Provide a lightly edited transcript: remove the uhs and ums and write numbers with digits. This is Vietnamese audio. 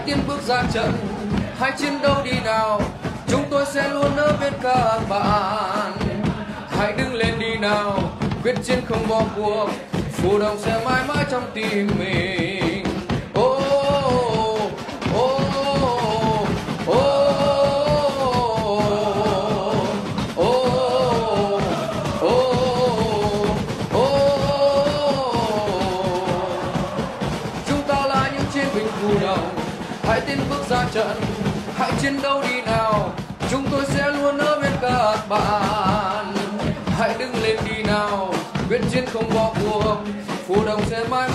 tiến bước ra trận, hãy chiến đấu đi nào, chúng tôi sẽ luôn ở bên các bạn. Hãy đứng lên đi nào, quyết chiến không bỏ cuộc, Phù Đồng sẽ mãi mãi trong tim mình. Oh, oh, oh, oh, oh, oh, oh. Chúng ta là những chiến binh Phù Đồng, hãy tiến bước ra trận, hãy chiến đấu đi nào, chúng tôi sẽ luôn ở bên các bạn. Hãy đứng lên đi nào, quyết chiến không bỏ cuộc, Phù Đồng sẽ mãi